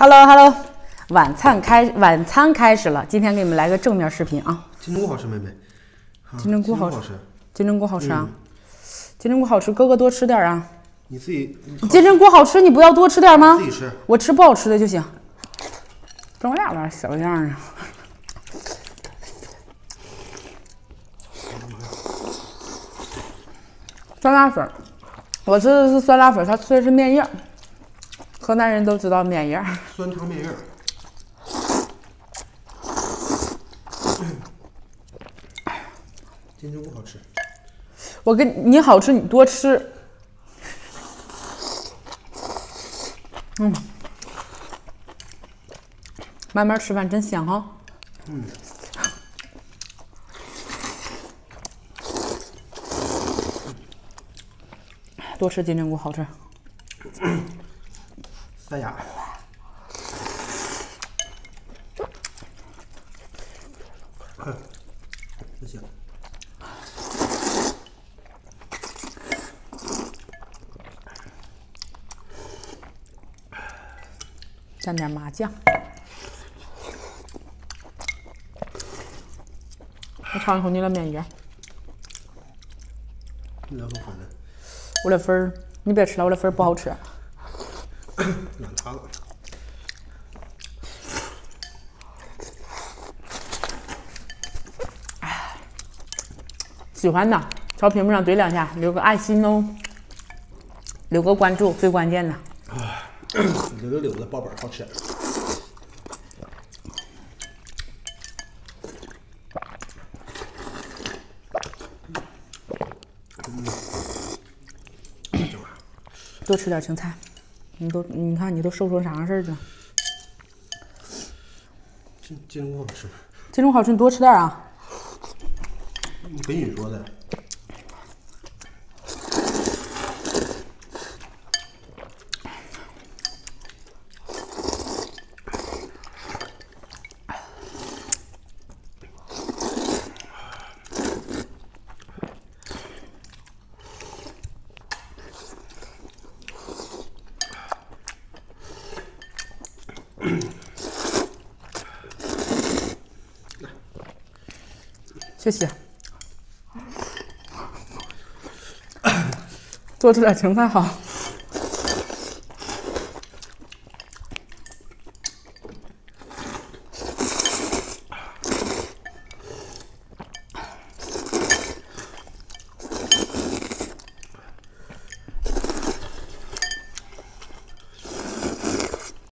Hello，晚餐开始了。今天给你们来个正面视频啊。 金针菇好吃，妹妹。 金针菇好吃。金针菇好吃啊。 嗯、 金针菇好吃，哥哥多吃点啊。 你自己。 金针菇好吃，你不要多吃点吗？ 自己吃。 我吃不好吃的就行。装俩玩意小样啊。酸辣粉，我吃的是酸辣粉，他吃的是面叶。河南人都知道面叶。 酸汤面叶。金针菇好吃。 我跟你好吃，你多吃。慢慢吃饭真香哈。多吃金针菇好吃。 塞牙。不行。 蘸点麻酱。我尝一口你的面叶。 你那个粉呢？ 我的粉儿，你别吃了，我的粉儿不好吃。 软塌了。 喜欢的，朝屏幕上怼两下，留个爱心哦，留个关注，最关键的。 溜的，爆本好吃。 多吃点青菜，你看你都瘦成啥样式儿了？ 金针菇好吃。 金针菇好吃，你多吃点啊。 跟你说的。 谢谢。多吃点青菜好。